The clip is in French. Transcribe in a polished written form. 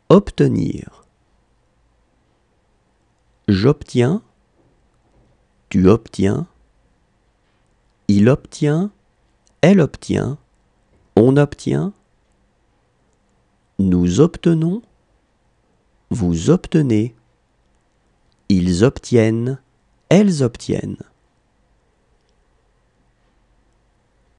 Obtenir. J'obtiens, tu obtiens, il obtient, elle obtient, on obtient, nous obtenons, vous obtenez, ils obtiennent, elles obtiennent.